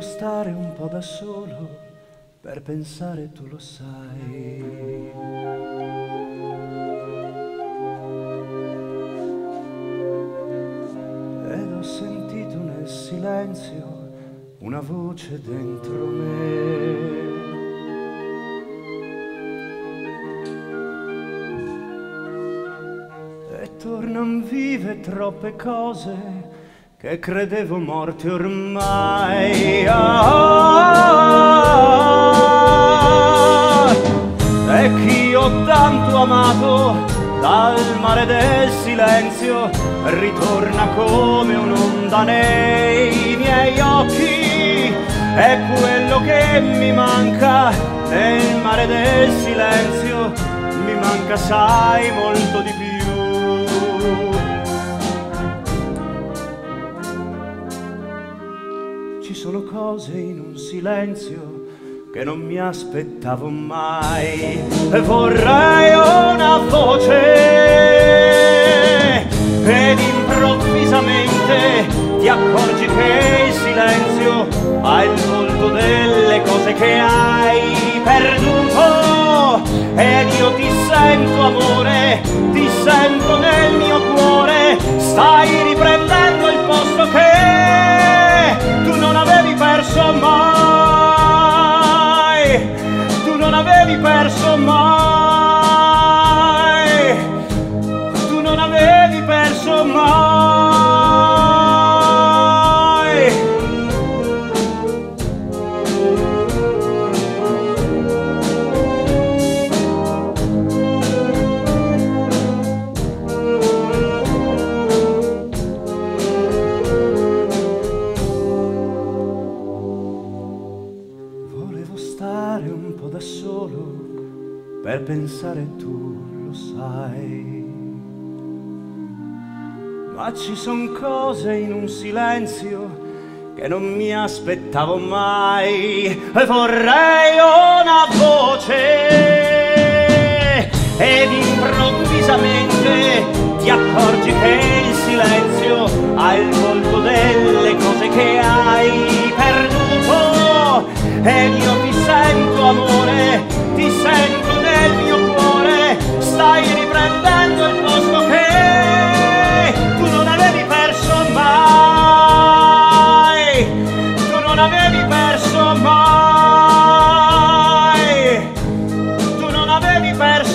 stare un po' da solo per pensare, tu lo sai. Ed ho sentito nel silenzio una voce dentro me. E tornan vive troppe cose che credevo morte ormai. E chi ho tanto amato dal mare del silenzio ritorna come un'onda nei miei occhi. È quello che mi manca nel mare del silenzio, mi manca, sai, molto di più. Ci sono cose in un silenzio che non mi aspettavo mai. E vorrei una voce ed improvvisamente ti accorgi che il silenzio ha il volto delle cose che hai perduto. Ed io ti sento, amore, ti sento nel mio cuore. Stai riprendendo il posto che tu non avevi perso mai, tu non avevi perso mai, tu non avevi perso mai. Stare un po' da solo per pensare, tu lo sai. Ma ci son cose in un silenzio che non mi aspettavo mai. E vorrei una voce ed improvvisamente ti accorgi che il silenzio ha il volto delle cose che hai perduto. Ed io ti sento, amore, ti sento nel mio cuore. Stai riprendendo il posto che tu non avevi perso mai, tu non avevi perso mai, tu non avevi perso